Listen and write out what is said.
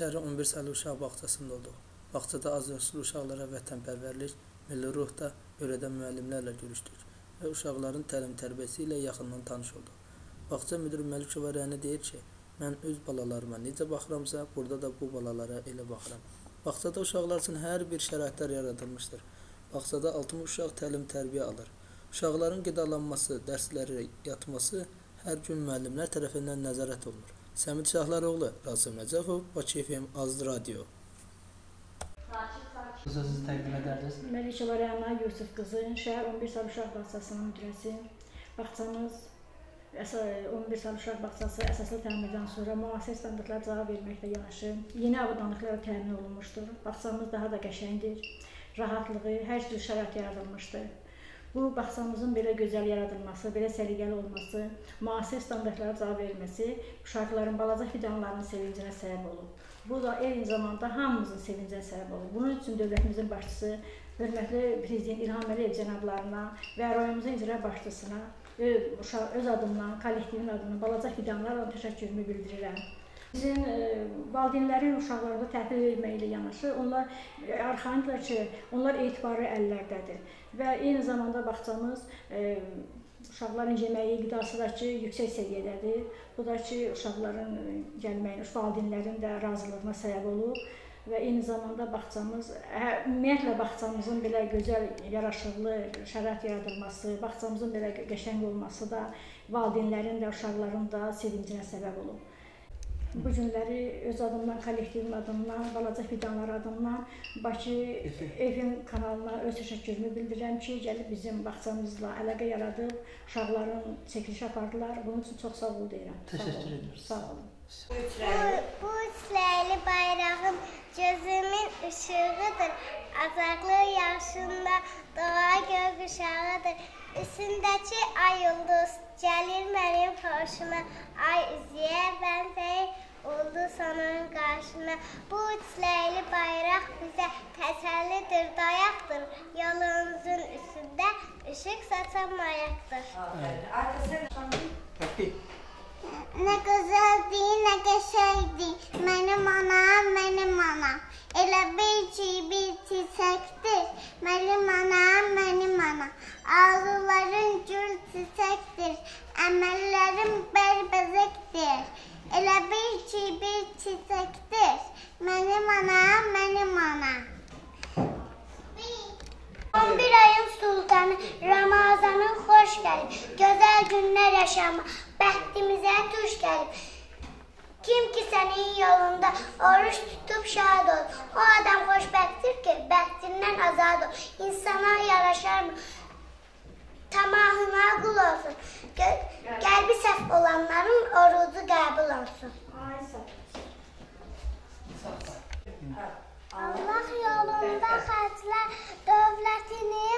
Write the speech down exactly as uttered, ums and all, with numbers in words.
şəhəri on bir saylı uşaq bağçasında olduq. Bağçada azyaşlı uşaqlara vətənpərvərlik, milli ruhda öyrədən müəllimlərlə görüşdük və uşaqların təlim-tərbiyəsi ilə yaxından tanış olduq. Bağça müdürü Məlikova Rəni deyir ki, mən öz balalarıma necə baxıramsa, burada da bu balalara elə baxıram. Bağçada uşaqlar üçün hər bir şəraitlər yaradılmışdır. Bağçada altmış uşaq təlim-tərbiyə alır. Uşaqların qidalanması, dərsləri yatması hər gün müəllimlər tərəfindən nəzarət olunur. Səmid Şahlaroğlu, Rasim Nəcəfov, Bakı F M Azdı Radio. Sizi təqdim edərdiniz. Məlikova Rəna Yusuf qızı, şəhər on bir saylı uşaq bağçasının müdürəsi. Bağçamız on bir saylı uşaq bağçası əsaslı təmirdən sonra müasir standartlara cavab verməklə yanaşı yeni avadanlıqlara təmin olunmuşdur. Bağçamız daha da qəşəngdir, rahatlığı, hər cür şərait yaradılmışdır. Bu, bağçamızın belə gözəl yaradılması, belə səliqəli olması, müasir standartlara cavab verilməsi uşaqların, balaca fidanların sevincinə səbəb olub. Bu da eyni zamanda hamımızın sevincinə səbəb olub. Bunun üçün dövlətimizin başçısı, hörmətli Prezident İlham Əliyev cənablarına və rayonumuzun icra başçısına öz adımdan, kollektivin adından, balaca fidanlarla təşəkkürümü bildirirəm. Bizim e, valideynlərin uşaqlarında təhvil verməklə yanaşı, onlar arxayındırlar ki, onlar etibarlı əllərdədir. Və eyni zamanda bağçamız e, uşaqların yeməyi, qidası da ki, yüksək səviyyədədir. Bu da ki, uşaqların gəlməyinə, valideynlərin də razılığına səbəb olur. Və eyni zamanda bağçamız, ümumiyyətlə bağçamızın belə gözəl, yaraşıqlı şərait yaradılması, bağçamızın belə qəşəng olması da valideynlərin də, uşaqların da sevincinə səbəb olur. Bu günləri öz adımdan, kollektivin adımdan, balaca fidanlar adımdan Bakı F M kanalına öz təşəkkürümü bildirirəm ki, gəlib bizim bağçamızla əlaqə yaradıb, uşaqların çəkiliş apardılar. Bunun üçün çox sağ ol deyirəm. Təşəkkür ediyoruz. Sağ olun. Bu, bu üsləyli bayrağım gözümün ışığıdır. Azaqlı yaşında doğa göquşağıdır. Üstündəki ay ulduz gəlir mənim xoşuma. Ay üzüyə bənzəyir ulduz onun qarşına. Bu üsləyli bayraq bizə təsəllidir, dayaqdır. Yolumuzun üstündə ışıq saçan mayaqdır. Nə gözəldir, nə qəşəngdir, mənim anam, mənim anam. Elə bil ki, bir çiçəkdir, mənim anam, mənim anam. Arzuların gül çiçəkdir, əməllərim bərbəzəkdir. Elə bil ki, bir çiçəkdir, mənim anam, mənim anam. on bir ayın sultanı, Ramazanın xoş gəlib, gözəl günlər yaşama, bəxtimizə tuş gəlib. Kim ki sənin yolunda oruç tutub şad ol, o adam xoşbəxtdir ki, bəxtindən azad ol. İnsana yaraşar mı? Tamahına qul olsun, qəlbi səhv olanların orucu qəbul olsun. Allah yolunda xərclə, dövlətini